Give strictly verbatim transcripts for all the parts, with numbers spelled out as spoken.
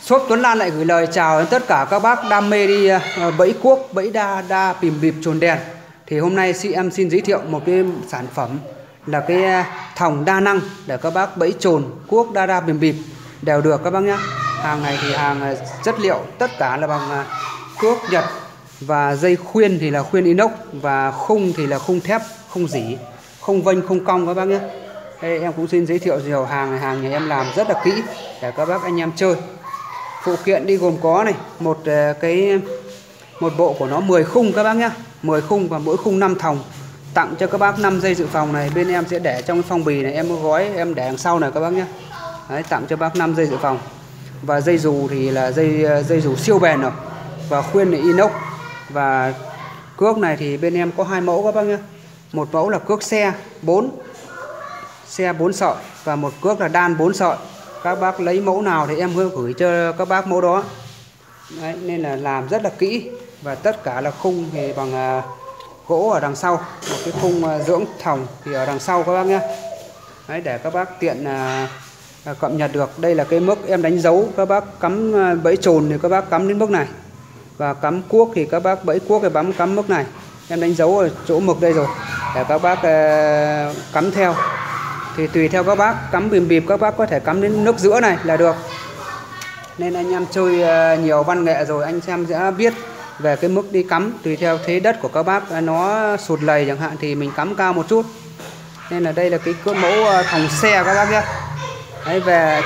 Shop Tuấn Lan lại gửi lời chào đến tất cả các bác đam mê đi bẫy cuốc, bẫy đa đa bìm bịp chồn đèn. Thì hôm nay chị em xin giới thiệu một cái sản phẩm là cái thòng đa năng để các bác bẫy chồn, cuốc, đa đa bìm bịp đều được các bác nhé. Hàng này thì hàng chất liệu tất cả là bằng cước Nhật, và dây khuyên thì là khuyên inox, và khung thì là khung thép, không dỉ, không vênh, không cong các bác nhé. Đây em cũng xin giới thiệu nhiều hàng này, hàng nhà em làm rất là kỹ để các bác anh em chơi. Phụ kiện đi gồm có này, một cái một bộ của nó mười khung các bác nhé, mười khung và mỗi khung năm thòng. Tặng cho các bác năm dây dự phòng này, bên em sẽ để trong cái phong bì này, em gói em để đằng sau này các bác nhé. Đấy, tặng cho bác năm dây dự phòng. Và dây dù thì là dây dây dù siêu bền rồi, và khuyên là inox. Và cước này thì bên em có hai mẫu các bác nhé. Một mẫu là cước xe bốn, xe bốn sợi, và một cước là đan bốn sợi. Các bác lấy mẫu nào thì em gửi cho các bác mẫu đó. Đấy, nên là làm rất là kỹ. Và tất cả là khung thì bằng uh, gỗ ở đằng sau. Một cái khung uh, dưỡng thòng thì ở đằng sau các bác nhé. Đấy, để các bác tiện uh, cập nhật được. Đây là cái mức em đánh dấu. Các bác cắm uh, bẫy chồn thì các bác cắm đến mức này, và cắm cuốc thì các bác bẫy cuốc thì bấm cắm mức này. Em đánh dấu ở chỗ mực đây rồi để các bác uh, cắm theo. Thì tùy theo các bác cắm bìm bịp, các bác có thể cắm đến nước giữa này là được. Nên anh em chơi nhiều văn nghệ rồi anh xem sẽ biết về cái mức đi cắm. Tùy theo thế đất của các bác nó sụt lầy chẳng hạn thì mình cắm cao một chút. Nên là đây là cái cỡ mẫu thòng xe các bác nhé. Đấy, về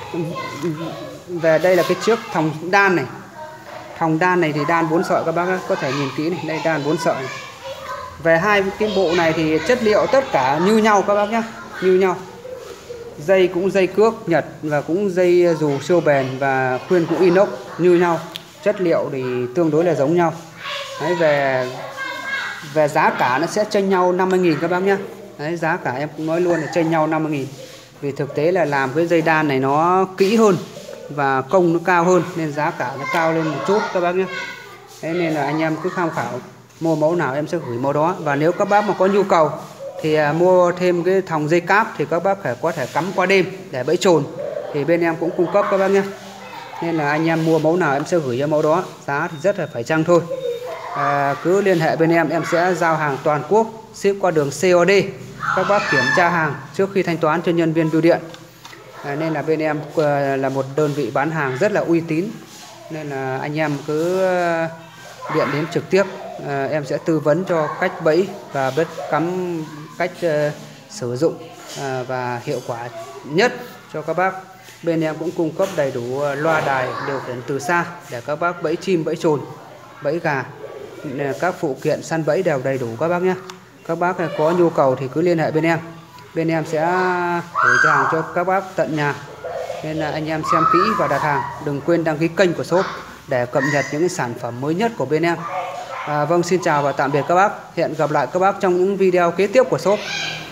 về đây là cái chiếc thòng đan này. Thòng đan này thì đan bốn sợi các bác có thể nhìn kỹ này, đây đan bốn sợi này. Về hai cái bộ này thì chất liệu tất cả như nhau các bác nhé, như nhau. Dây cũng dây cước Nhật, và cũng dây dù siêu bền, và khuyên cũng inox như nhau. Chất liệu thì tương đối là giống nhau. Đấy, về về giá cả nó sẽ chênh nhau năm mươi nghìn các bác nhé. Đấy, giá cả em cũng nói luôn là chênh nhau năm mươi nghìn. Vì thực tế là làm cái dây đan này nó kỹ hơn và công nó cao hơn, nên giá cả nó cao lên một chút các bác nhé. Thế nên là anh em cứ tham khảo, mua mẫu nào em sẽ gửi mẫu đó. Và nếu các bác mà có nhu cầu thì à, mua thêm cái thòng dây cáp thì các bác phải có thể cắm qua đêm để bẫy chồn, thì bên em cũng cung cấp các bác nhé. Nên là anh em mua mẫu nào em sẽ gửi cho mẫu đó, giá thì rất là phải chăng thôi. À, cứ liên hệ bên em, em sẽ giao hàng toàn quốc, ship qua đường xê o đê. Các bác kiểm tra hàng trước khi thanh toán cho nhân viên bưu điện. À, nên là bên em là một đơn vị bán hàng rất là uy tín, nên là anh em cứ điện đến trực tiếp. À, em sẽ tư vấn cho cách bẫy và biết cắm cách uh, sử dụng uh, và hiệu quả nhất cho các bác. Bên em cũng cung cấp đầy đủ uh, loa đài điều khiển từ xa để các bác bẫy chim, bẫy chồn, bẫy gà. Nên các phụ kiện săn bẫy đều đầy đủ các bác nhé. Các bác có nhu cầu thì cứ liên hệ bên em, bên em sẽ gửi cho hàng cho các bác tận nhà. Nên là anh em xem kỹ và đặt hàng. Đừng quên đăng ký kênh của shop để cập nhật những cái sản phẩm mới nhất của bên em. À, vâng, xin chào và tạm biệt các bác. Hẹn gặp lại các bác trong những video kế tiếp của shop.